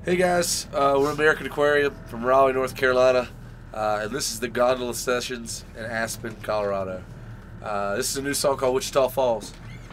Hey guys, we're American Aquarium from Raleigh, North Carolina, and this is the Gondola Sessions in Aspen, Colorado. This is a new song called Wichita Falls.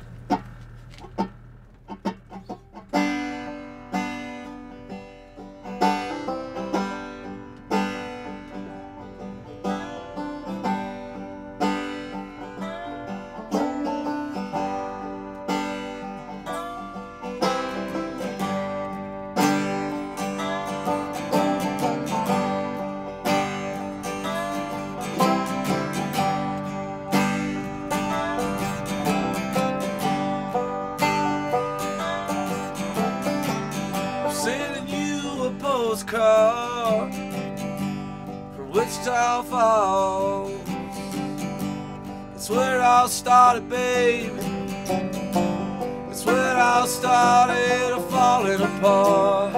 Sending you a postcard from Wichita Falls. It's where it all started, baby. It's where it all started falling apart.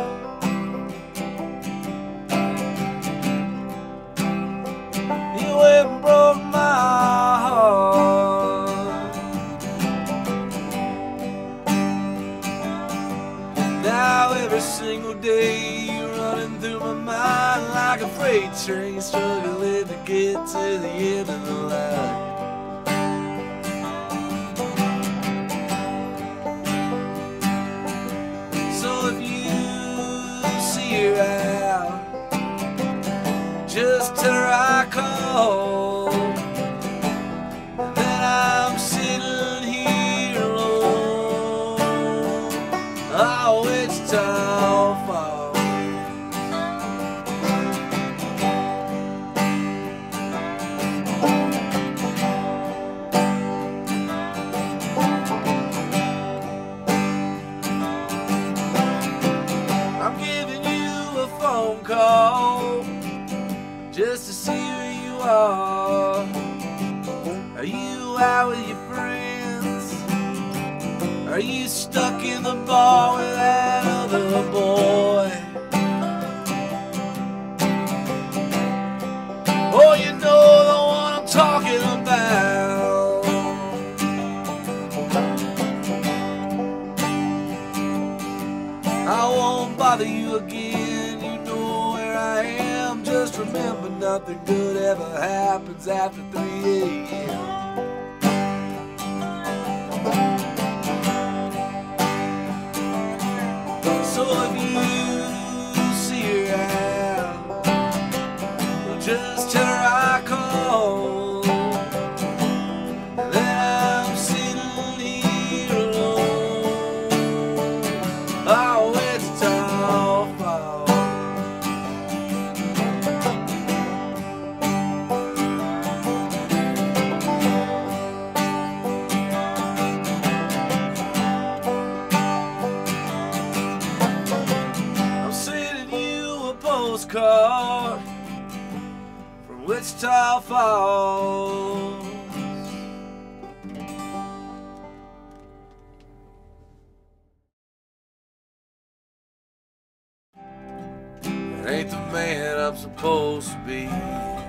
You went and broke my heart. Now every single day you're running through my mind like a freight train, struggling to get to the end of the line. So if you see her out, just tell her I called, and then I'm sitting here alone. Oh, Wichita Falls. I'm giving you a phone call just to see who you are. Are you out with your friends? Are you stuck in the bar with that other boy? Oh, you know the one I'm talking about. I won't bother you again, you know where I am. Just remember, nothing good ever happens after 3 a.m. So if you see her out, well, just tell her I called, and then I'm sitting here alone. Oh, Wichita Falls. I'm sending you a postcard from Wichita Falls. It ain't the man I'm supposed to be.